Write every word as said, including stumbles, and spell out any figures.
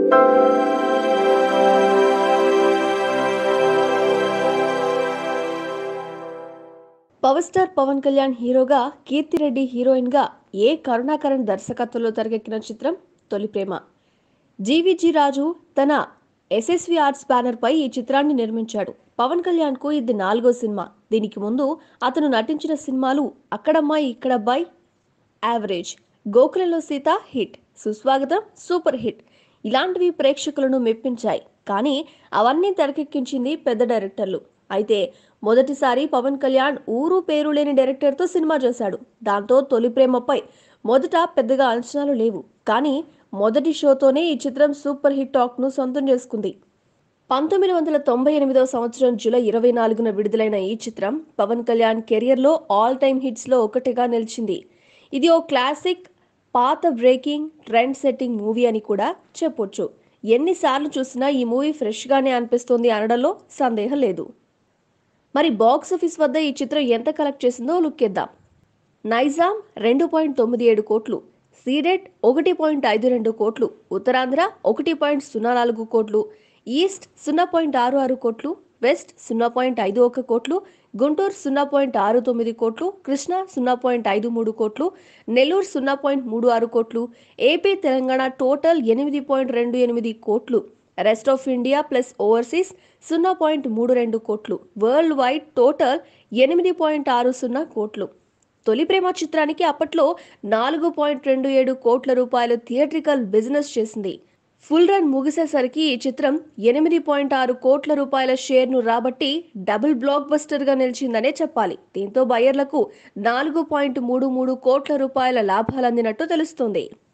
Power star Pawan Kalyan హీరోగా, కీర్తి Reddy heroine గా ఏ కరుణాకరణ్ దర్శకత్వంలో తెరకెక్కిన చిత్రం తొలి ప్రేమ. జీవీజీ రాజు తన ఎస్ఎస్వి ఆర్ట్స్ బ్యానర్ పై ఈ చిత్రాన్ని నిర్మించాడు. పవన్ కళ్యాణ్ కు ఇది నాలుగో సినిమా. దీనికి ముందు అతను నటించిన సినిమాలు అక్కడమ్మాయి Ikkadabbayi average, Gokulamlo Seetha hit, Suswagatham super hit ఇలాంటివి ప్రేక్షకులను మెప్పించాయి. కానీ అవన్నీ తెరకెక్కించింది పెద్ద డైరెక్టర్లు. అయితే మొదటిసారి పవన్ కళ్యాణ్ ఊరు పేరు లేని డైరెక్టర్తో సినిమా చేశాడు. దాంతో తొలి ప్రేమపై మొదట పెద్దగా అంచనాలు లేవు. కానీ మొదటి షోతోనే ఈ చిత్రం సూపర్ హిట్ టాక్ ను సొంతం చేసుకుంది. పంతొమ్మిది వందల తొంభై ఎనిమిదవ సంవత్సరం జూలై ఇరవై నాలుగున విడుదలైన ఈ చిత్రం పవన్ కళ్యాణ్ కెరియర్లో ఆల్ టైమ్ హిట్స్ లో ఒకటిగా నిలిచింది. ఇది ఓ classic, path breaking, trend setting movie అని కూడా చెప్పొచ్చు. ఎన్నిసార్లు చూసినా ఈ మూవీ ఫ్రెష్ గానే అనిపిస్తుంది అనడంలో సందేహం లేదు. మరి బాక్స్ ఆఫీస్ వద్ద ఈ చిత్రం ఎంత కలెక్ట్ చేసిందో లుక్కేద్దాం. నైజాం రెండు పాయింట్ తొమ్మిది ఏడు కోట్లు, సీడెట్ ఒకటి పాయింట్ ఐదు రెండు కోట్లు, ఉత్తరాంధ్ర ఒకటి పాయింట్ సున్నా నాలుగు కోట్లు, ఈస్ట్ సున్నా పాయింట్ ఆరు ఆరు కోట్లు, వెస్ట్ సున్నా పాయింట్ ఐదు ఒక కోట్లు, గుంటూరు సున్నా పాయింట్ ఆరు తొమ్మిది కోట్లు, కృష్ణా సున్నా పాయింట్ ఐదు మూడు కోట్లు, నెల్లూరు సున్నా పాయింట్ మూడు ఆరు కోట్లు, ఏపీ తెలంగాణ టోటల్ ఎనిమిది పాయింట్ రెండు ఎనిమిది కోట్లు, rest of India plus overseas సున్నా పాయింట్ మూడు రెండు కోట్లు, వరల్డ్ వైడ్ టోటల్ ఎనిమిది పాయింట్ ఆరు సున్నా కోట్లు. తొలి ప్రేమ చిత్రానికి అప్పట్లో నాలుగు పాయింట్ రెండు ఏడు కోట్ల రూపాయలు థియేట్రికల్ బిజినెస్ చేసింది. ఫుల్ రన్ ముగిసేసరికి ఈ చిత్రం ఎనిమిది పాయింట్ ఆరు కోట్ల రూపాయల షేర్ను రాబట్టి డబుల్ బ్లాక్ బస్టర్ గా నిలిచిందనే చెప్పాలి. దీంతో బయ్యర్లకు నాలుగు పాయింట్ మూడు మూడు కోట్ల రూపాయల లాభాలందినట్టు తెలుస్తోంది.